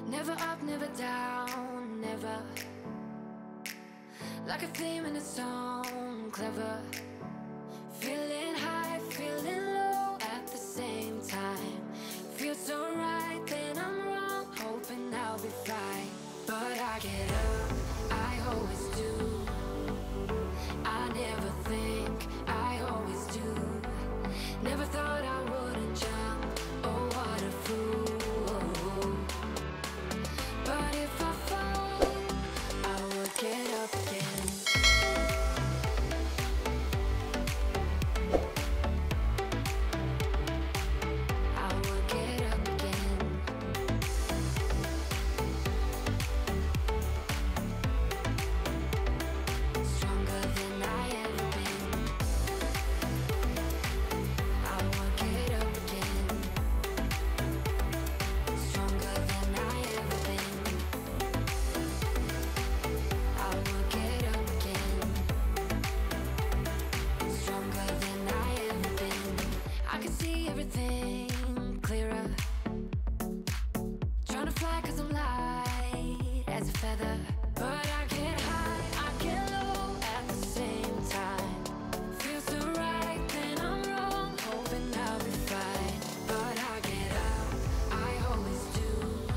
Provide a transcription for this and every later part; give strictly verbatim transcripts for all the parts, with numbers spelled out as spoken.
Never up, never down, never. Like a theme in a song, clever. Feeling high, feeling low at the same time. Feels so right, then I'm wrong, hoping I'll be fine. But I get up, I always do. I never think, I always do. Never thought I wouldn't jump, oh what a fool. But if I fall, I would get up again. I would get up again. Stronger than I ever been. I would get up again. Stronger than I ever been. I would get up again. Stronger than I ever been. I can see everything clearer. Trying to fly cause I'm light as a feather. But I get high, I get low at the same time. Feels so right, then I'm wrong, hoping I'll be fine. But I get up, I always do.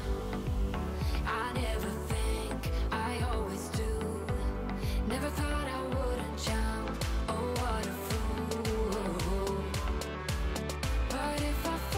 I never think, I always do. Never thought I wouldn't jump, oh what a fool. But if I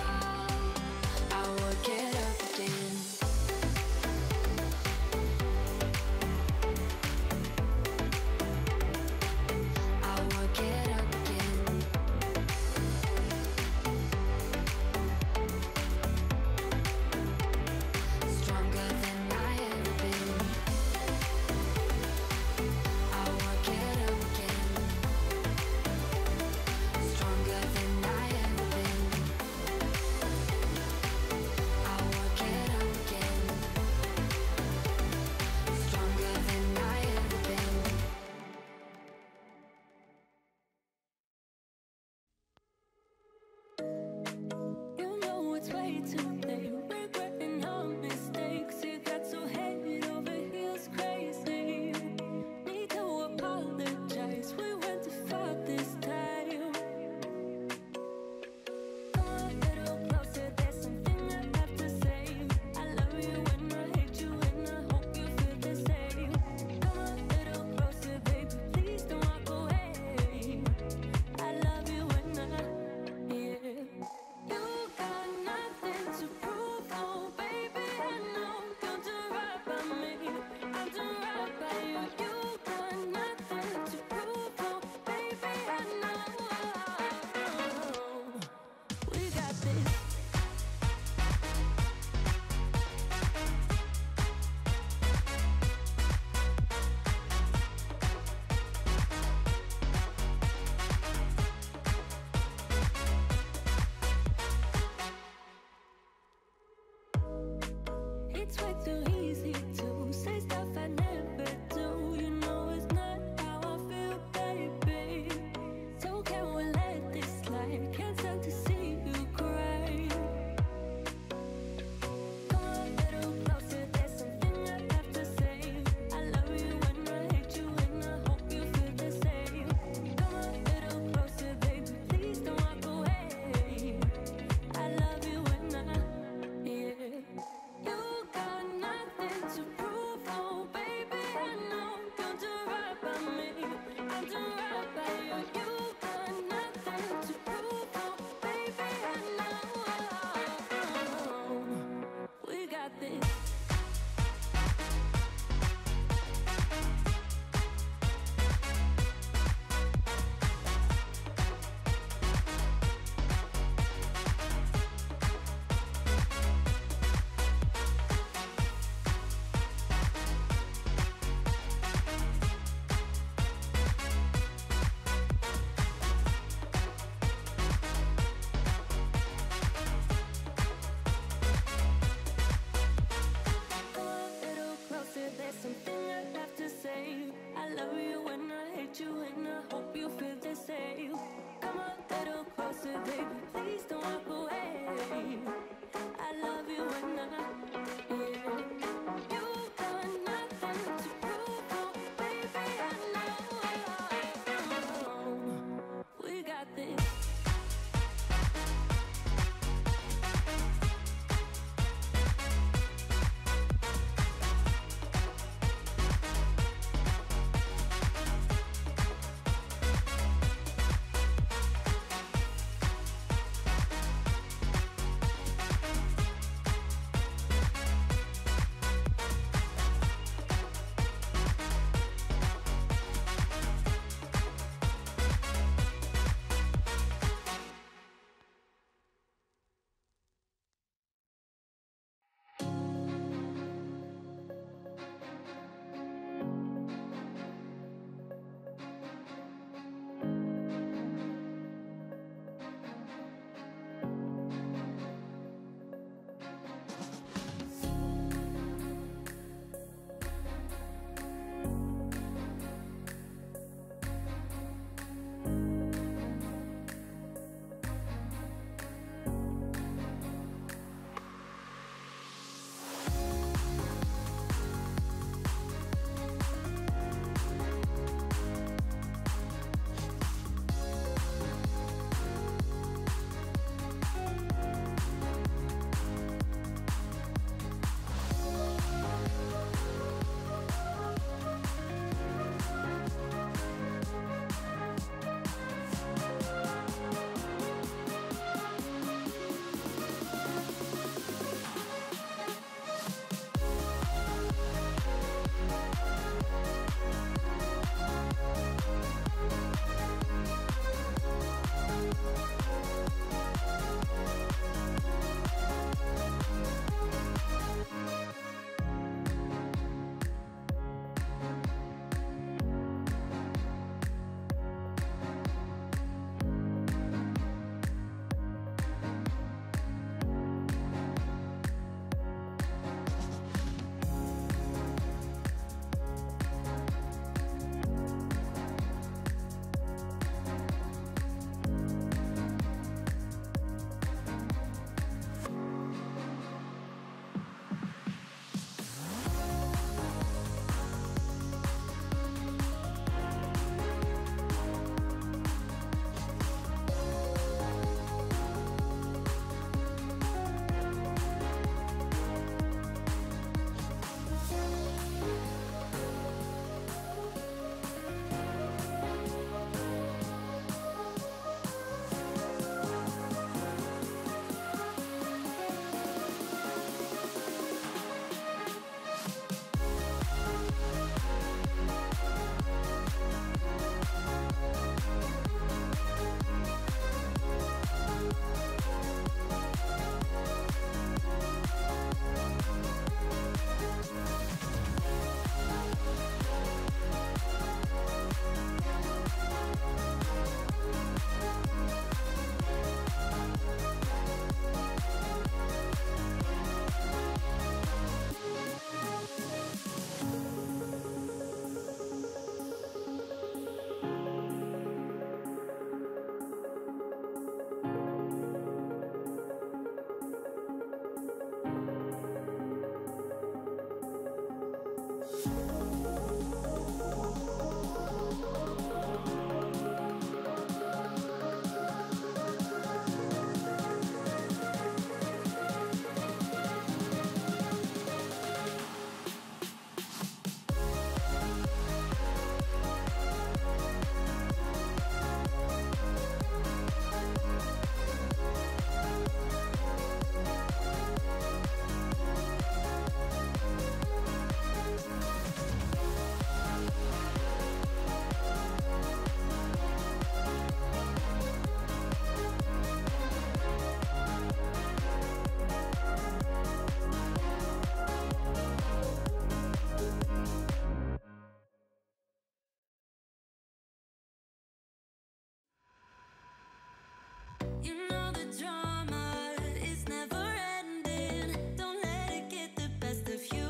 You know the drama is never ending. Don't let it get the best of you.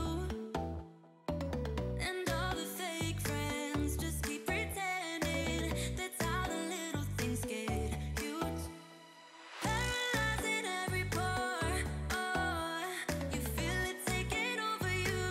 And all the fake friends just keep pretending. That's how the little things get huge. Paralyzing every pore. Oh, you feel it taking over you.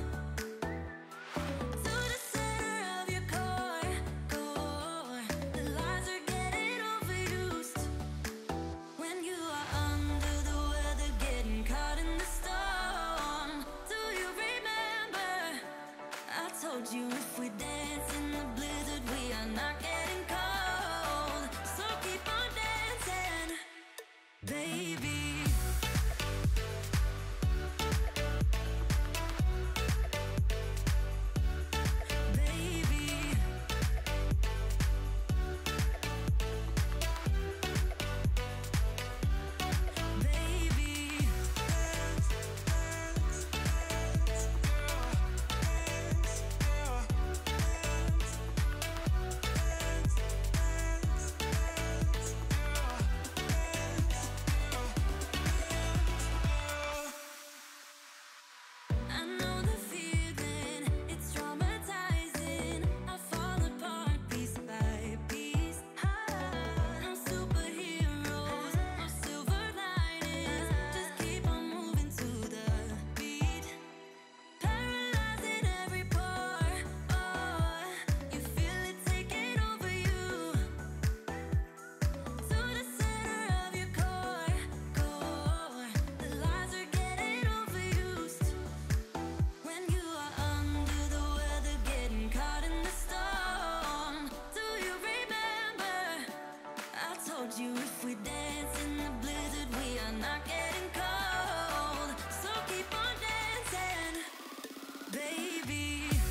To the center of your core, core. The lies are getting overused. When you are under the weather, getting caught in the storm. Do you remember? I told you if we dance in the blizzard, we are not getting cold. So keep on dancing, baby. Baby. Baby. I know the feeling, it's traumatizing. I fall apart piece by piece. No superheroes, no silver linings. Just keep on moving to the beat. Paralyzing every pore. Oh, you feel it taking over you. To the center of your core, core. The lies are getting overused. When you are under the weather, getting caught in the storm. Do you remember? I told you if we dance in the blizzard, we are not getting cold. So keep on dancing, baby.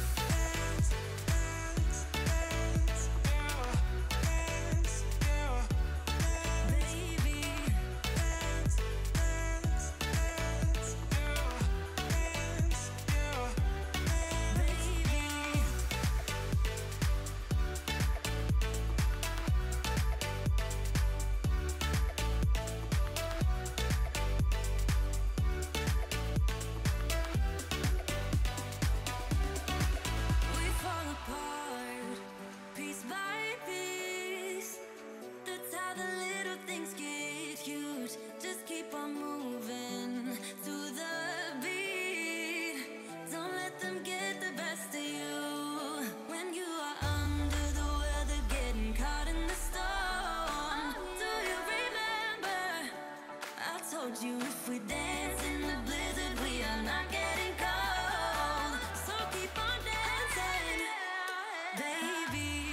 Baby. Baby. We fall apart, piece by piece. That's how the little things get huge. Just keep on moving to the beat. Don't let them get the best of you. When you are under the weather, getting caught in the storm. Do you remember? I told you if we dance in the blizzard, we are not getting cold. So keep on dancing, baby.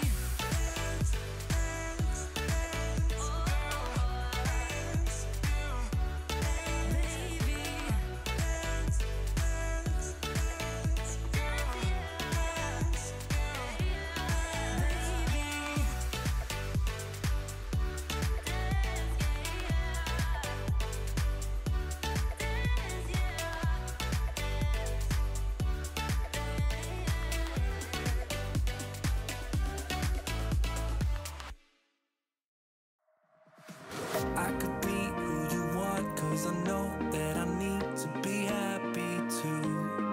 I could be who you want, cause I know that I need to be happy too.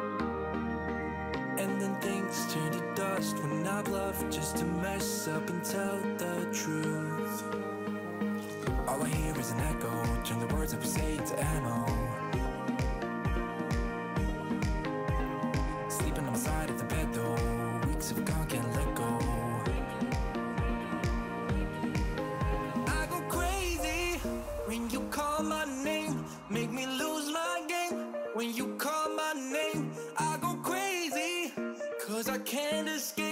And then things turn to dust when I bluff just to mess up and tell the truth. All I hear is an echo, turn the words that we say to ammo. Sleeping on the side of call my name, make me lose my game. When you call my name, I go crazy, cause I can't escape.